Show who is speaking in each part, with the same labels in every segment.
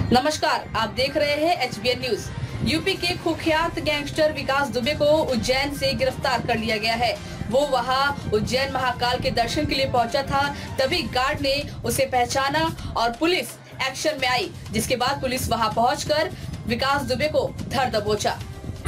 Speaker 1: नमस्कार, आप देख रहे हैं HBN न्यूज। यूपी के कुख्यात गैंगस्टर विकास दुबे को उज्जैन से गिरफ्तार कर लिया गया है। वो वहां उज्जैन महाकाल के दर्शन के लिए पहुंचा था, तभी गार्ड ने उसे पहचाना और पुलिस एक्शन में आई, जिसके बाद पुलिस वहां पहुंचकर विकास दुबे को धर दबोचा।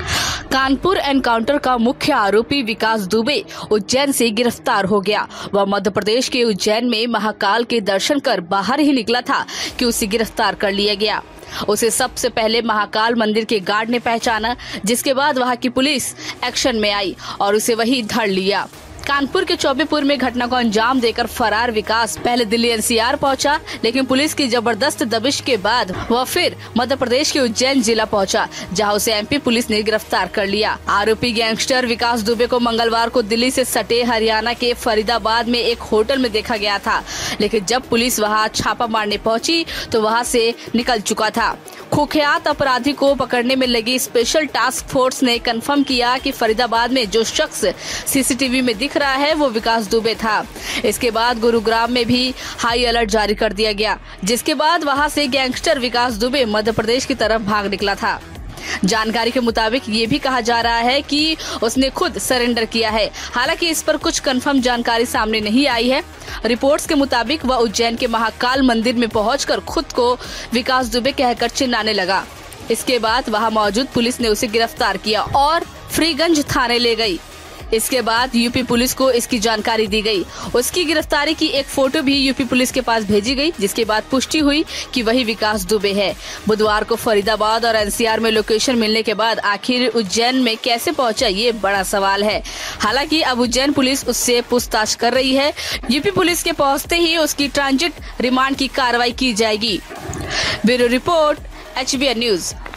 Speaker 1: कानपुर एनकाउंटर का मुख्य आरोपी विकास दुबे उज्जैन से गिरफ्तार हो गया। वह मध्य प्रदेश के उज्जैन में महाकाल के दर्शन कर बाहर ही निकला था कि उसे गिरफ्तार कर लिया गया। उसे सबसे पहले महाकाल मंदिर के गार्ड ने पहचाना, जिसके बाद वहां की पुलिस एक्शन में आई और उसे वहीं धर लिया। कानपुर के चौबेपुर में घटना को अंजाम देकर फरार विकास पहले दिल्ली NCR पहुंचा, लेकिन पुलिस की जबरदस्त दबिश के बाद वह फिर मध्य प्रदेश के उज्जैन जिला पहुंचा, जहां उसे MP पुलिस ने गिरफ्तार कर लिया। आरोपी गैंगस्टर विकास दुबे को मंगलवार को दिल्ली से सटे हरियाणा के फरीदाबाद में एक होटल में देखा गया था, लेकिन जब पुलिस वहां छापा मारने पहुंची तो वहां से निकल चुका था। कुख्यात अपराधी को पकड़ने में लगी स्पेशल टास्क फोर्स ने कंफर्म किया कि फरीदाबाद में जो शख्स CCTV में दिख रहा है वो विकास दुबे था। इसके बाद गुरुग्राम में भी हाई अलर्ट जारी कर दिया गया, जिसके बाद वहां से गैंगस्टर विकास दुबे मध्य प्रदेश की तरफ भाग निकला था। जानकारी के मुताबिक ये भी कहा जा रहा है कि उसने खुद सरेंडर किया है। हालांकि इस पर कुछ कंफर्म जानकारी सामने नहीं आई है। रिपोर्ट्स के मुताबिक वह उज्जैन के महाकाल मंदिर में पहुंचकर खुद को विकास दुबे कहकर चिल्लाने लगा। इसके बाद वहां मौजूद पुलिस ने उसे गिरफ्तार किया और फ्रीगंज थाने ले गई। इसके बाद यूपी पुलिस को इसकी जानकारी दी गई। उसकी गिरफ्तारी की एक फोटो भी यूपी पुलिस के पास भेजी गई, जिसके बाद पुष्टि हुई कि वही विकास दुबे है। बुधवार को फरीदाबाद और NCR में लोकेशन मिलने के बाद आखिर उज्जैन में कैसे पहुंचा, ये बड़ा सवाल है। हालांकि अब उज्जैन पुलिस उससे पूछताछ कर रही है। यूपी पुलिस के पहुंचते ही उसकी ट्रांजिट रिमांड की कार्रवाई की जाएगी। Bureau report, HBN news.